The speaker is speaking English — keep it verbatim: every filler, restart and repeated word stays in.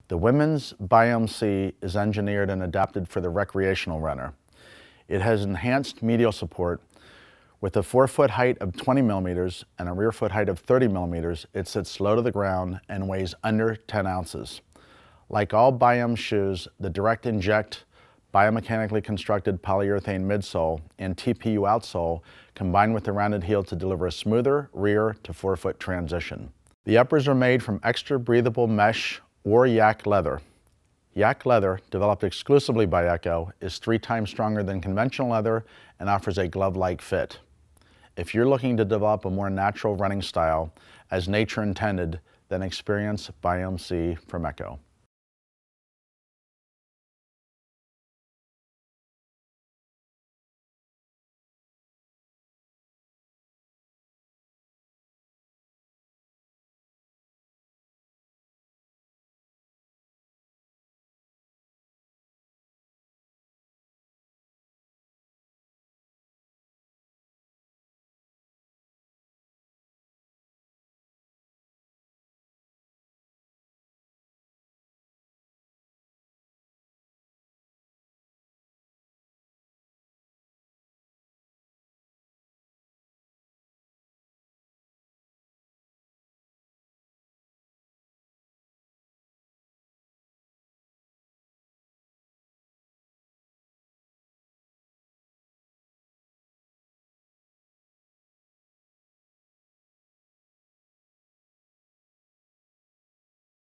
The women's BIOM C is engineered and adapted for the recreational runner. It has enhanced medial support. With a forefoot height of twenty millimeters and a rear foot height of thirty millimeters, it sits low to the ground and weighs under ten ounces. Like all BIOM shoes, the Direct-inject biomechanically constructed polyurethane midsole and T P U outsole combine with the rounded heel to deliver a smoother rear to forefoot transition. The uppers are made from extra breathable mesh or yak leather. Yak leather, developed exclusively by ECCO, is three times stronger than conventional leather and offers a glove-like fit. If you're looking to develop a more natural running style, as nature intended, then experience BIOM C from ECCO.